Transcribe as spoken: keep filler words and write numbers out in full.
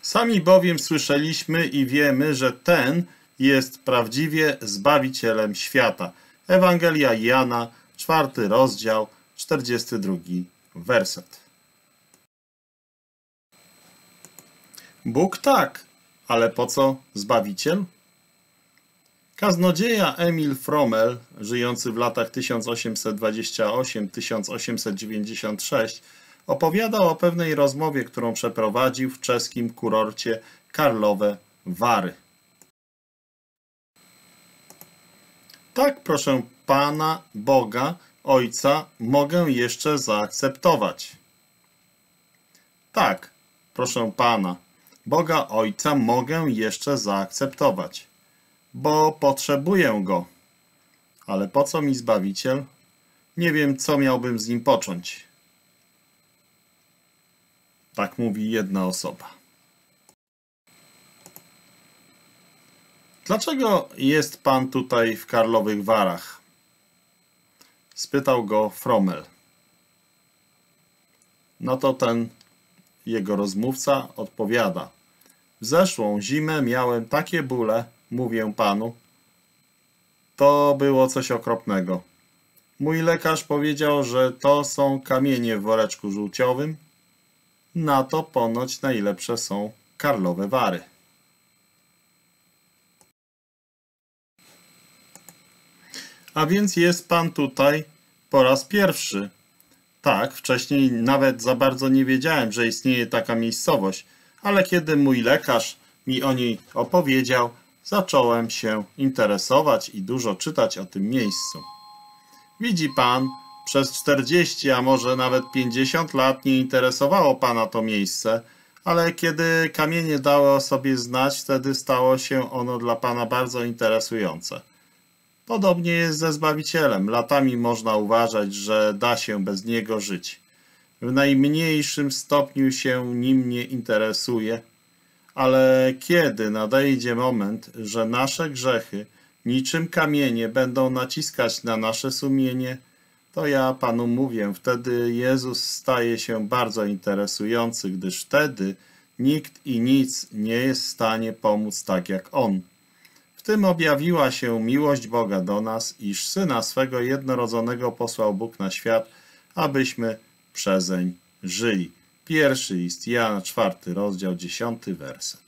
Sami bowiem słyszeliśmy i wiemy, że ten jest prawdziwie Zbawicielem świata. Ewangelia Jana, czwarty rozdział, czterdziesty drugi werset. Bóg tak, ale po co Zbawiciel? Kaznodzieja Emil Frommel, żyjący w latach tysiąc osiemset dwudziestym ósmym do tysiąc osiemset dziewięćdziesiątego szóstego, opowiadał o pewnej rozmowie, którą przeprowadził w czeskim kurorcie Karlowe Vary. Tak, proszę Pana Boga, Ojca, mogę jeszcze zaakceptować. Tak, proszę Pana Boga Ojca, mogę jeszcze zaakceptować, bo potrzebuję Go. Ale po co mi Zbawiciel? Nie wiem, co miałbym z Nim począć. Tak mówi jedna osoba. Dlaczego jest Pan tutaj w Karlowych Warach? Spytał go Frommel. No to ten jego rozmówca odpowiada. W zeszłą zimę miałem takie bóle, mówię Panu. To było coś okropnego. Mój lekarz powiedział, że to są kamienie w woreczku żółciowym. Na to ponoć najlepsze są Karlowe Vary. A więc jest Pan tutaj po raz pierwszy. Tak, wcześniej nawet za bardzo nie wiedziałem, że istnieje taka miejscowość, ale kiedy mój lekarz mi o niej opowiedział, zacząłem się interesować i dużo czytać o tym miejscu. Widzi Pan, przez czterdzieści, a może nawet pięćdziesiąt lat nie interesowało Pana to miejsce, ale kiedy kamienie dały o sobie znać, wtedy stało się ono dla Pana bardzo interesujące. Podobnie jest ze Zbawicielem. Latami można uważać, że da się bez Niego żyć. W najmniejszym stopniu się Nim nie interesuje, ale kiedy nadejdzie moment, że nasze grzechy niczym kamienie będą naciskać na nasze sumienie, to ja Panu mówię, wtedy Jezus staje się bardzo interesujący, gdyż wtedy nikt i nic nie jest w stanie pomóc tak jak On. W tym objawiła się miłość Boga do nas, iż Syna swego jednorodzonego posłał Bóg na świat, abyśmy przezeń żyli. Pierwszy list Jana, czwarty rozdział, dziesiąty werset.